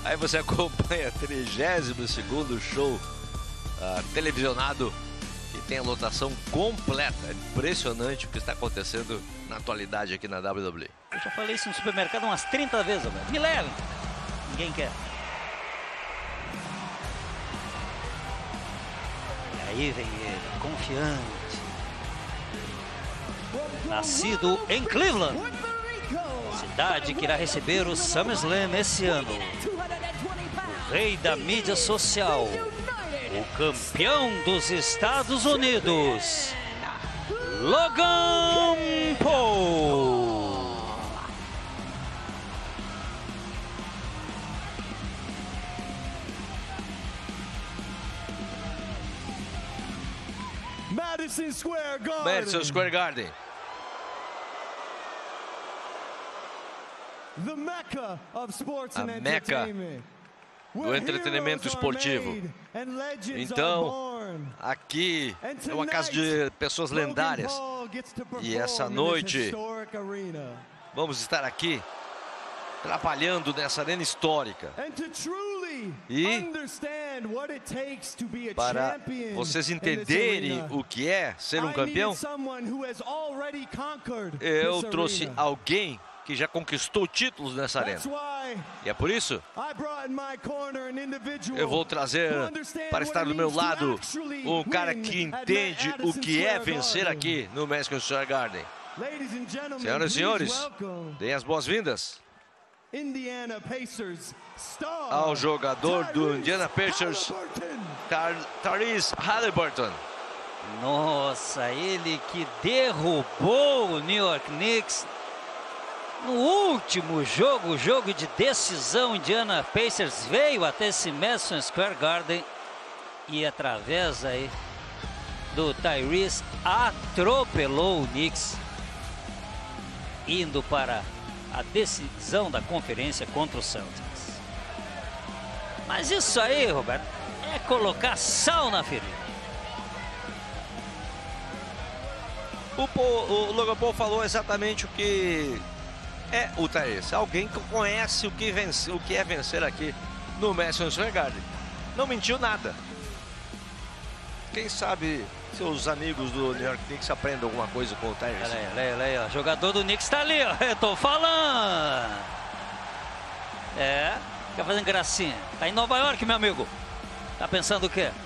Aí você acompanha 32º show televisionado e tem a lotação completa. É impressionante o que está acontecendo na atualidade aqui na WWE. Eu já falei isso no supermercado umas 30 vezes, Roberto. Me levem. Ninguém quer. E aí vem ele, confiante. Nascido em Cleveland, cidade que irá receber o SummerSlam esse ano. O rei da mídia social, o campeão dos Estados Unidos, Logan Paul. Madison Square Garden. Madison Square Garden. The Mecca of sports A and Meca entertainment. do entretenimento esportivo. Então, aqui é uma casa de pessoas lendárias. E essa noite, vamos estar aqui trabalhando nessa arena histórica. E para vocês entenderem o que é ser um campeão, eu trouxe alguém que já conquistou títulos nessa arena. E é por isso eu vou trazer para estar do meu lado um cara que entende o que é vencer aqui no Madison Square Garden. Senhoras e senhores, deem as boas-vindas ao jogador do Indiana Pacers, Tyrese Haliburton. Nossa, ele que derrubou o New York Knicks no último jogo, jogo de decisão. Indiana Pacers veio até esse Madison Square Garden e através aí do Tyrese atropelou o Knicks, indo para a decisão da conferência contra o Celtics. Mas isso aí, Roberto, é colocar sal na ferida. O Logan Paul falou exatamente o que é o Tyrese. Alguém que conhece o que é vencer aqui no Madison Square Garden. Não mentiu nada. Quem sabe seus amigos do New York Knicks aprendem alguma coisa com o Tyrese. Olha aí, ó. O jogador do Knicks tá ali, ó. Eu tô falando. É, fica fazendo gracinha. Tá em Nova York, meu amigo. Tá pensando o quê?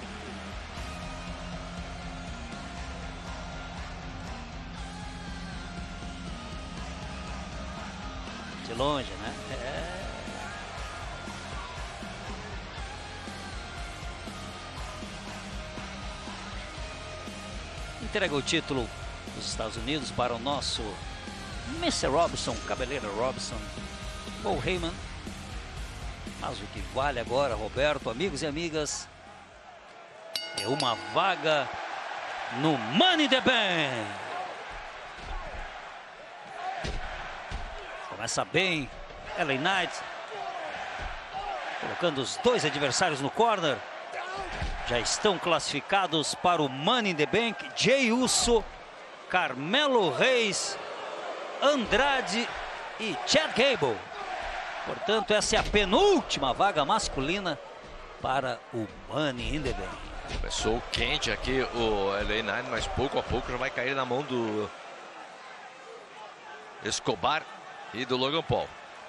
De longe, né? Entrega o título dos Estados Unidos para o nosso Mr. Robinson, Cabeleira Robinson, Paul Heyman. Mas o que vale agora, Roberto, amigos e amigas, é uma vaga no Money in the Bank. Começa bem LA Knight, colocando os dois adversários no corner. Já estão classificados para o Money in the Bank Jey Uso, Carmelo Reis, Andrade e Chad Gable. Portanto, essa é a penúltima vaga masculina para o Money in the Bank. Começou quente aqui o LA Knight, mas pouco a pouco já vai cair na mão do Escobar e do Logan Paul.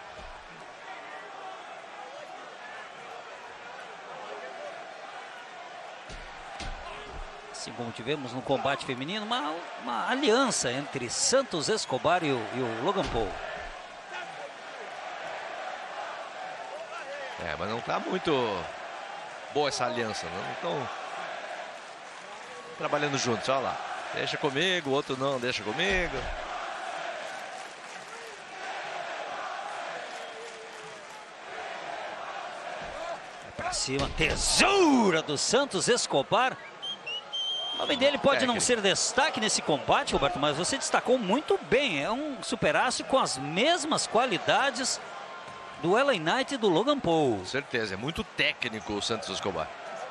Assim como tivemos no combate feminino, uma aliança entre Santos Escobar e o Logan Paul. É, mas não tá muito boa essa aliança, não estão trabalhando juntos, olha lá. Deixa comigo, o outro não deixa comigo. Pra cima, tesoura do Santos Escobar. O nome dele pode não ser destaque nesse combate, Roberto, mas você destacou muito bem. É um super-astro com as mesmas qualidades do LA Knight e do Logan Paul. Com certeza, é muito técnico o Santos Escobar.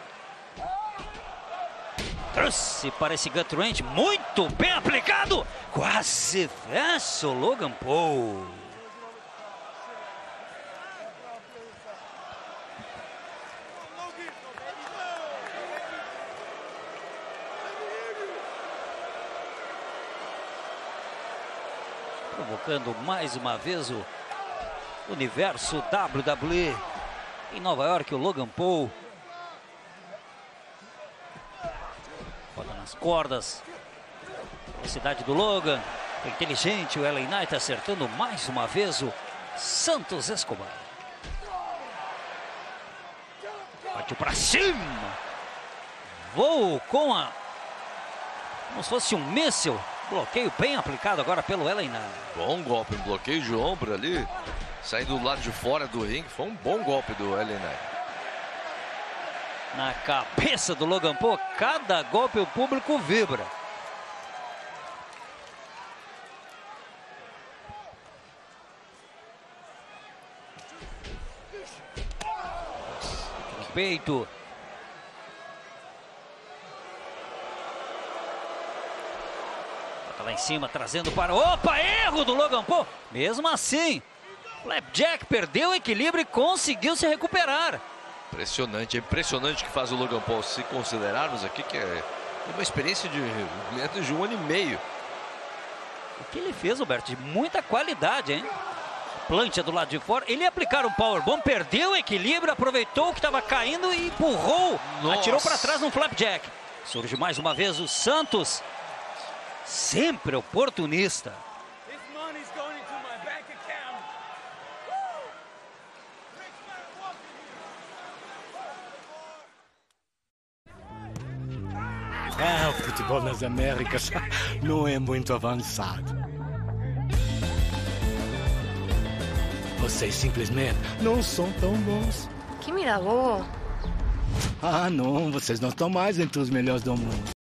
Trouxe para esse gut wrench, muito bem aplicado. Quase fecha o Logan Paul. provocando mais uma vez o universo WWE. Em Nova York, o Logan Paul. Roda nas cordas. Velocidade do Logan. Inteligente, o LA Knight acertando mais uma vez o Santos Escobar. Partiu para cima. Voo com a... como se fosse um míssil. Bloqueio bem aplicado agora pelo LA Knight. Bom golpe, um bloqueio de ombro ali. Saindo do lado de fora do ringue. Foi um bom golpe do LA Knight. Na cabeça do Logan Paul, cada golpe o público vibra. No peito. Lá em cima, trazendo para... opa, erro do Logan Paul. Mesmo assim, Flapjack perdeu o equilíbrio e conseguiu se recuperar. Impressionante, é impressionante o que faz o Logan Paul. Se considerarmos aqui que é uma experiência de menos de 1 ano e meio. O que ele fez, Roberto, de muita qualidade, hein? Plancha do lado de fora, ele ia aplicar um powerbomb, perdeu o equilíbrio, aproveitou o que estava caindo e empurrou. Nossa. Atirou para trás no Flapjack. Surge mais uma vez o Santos. Sempre oportunista. O futebol nas Américas não é muito avançado. Vocês simplesmente não são tão bons. Que mira, bobo. Ah, não, vocês não estão mais entre os melhores do mundo.